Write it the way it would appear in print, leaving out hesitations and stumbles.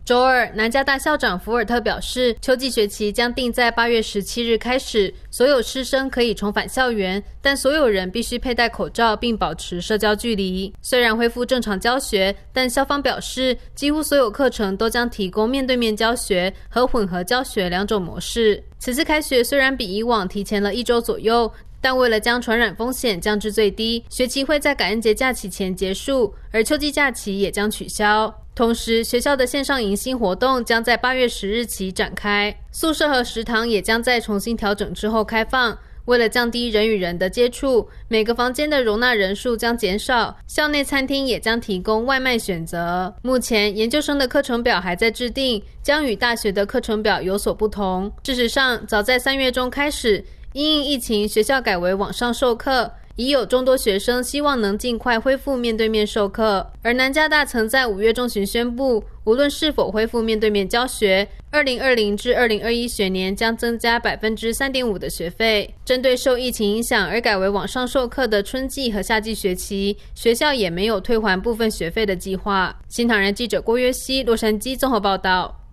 周二，南加大校长福尔特表示，秋季学期将定在8月17日开始，所有师生可以重返校园，但所有人必须佩戴口罩并保持社交距离。虽然恢复正常教学，但校方表示，几乎所有课程都将提供面对面教学和混合教学两种模式。此次开学虽然比以往提前了1周左右，但为了将传染风险降至最低，学期会在感恩节假期前结束，而秋季假期也将取消。同时，学校的线上迎新活动将在8月10日起展开，宿舍和食堂也将在重新调整之后开放。为了降低人与人的接触，每个房间的容纳人数将减少，校内餐厅也将提供外卖选择。目前，研究生的课程表还在制定，将与大学的课程表有所不同。事实上，早在3月中开始，因应疫情，学校改为网上授课，已有众多学生希望能尽快恢复面对面授课。而南加大曾在5月中旬宣布，无论是否恢复面对面教学，2020至2021学年将增加 3.5% 的学费。针对受疫情影响而改为网上授课的春季和夏季学期，学校也没有退还部分学费的计划。新唐人记者郭约熙，洛杉矶综合报道。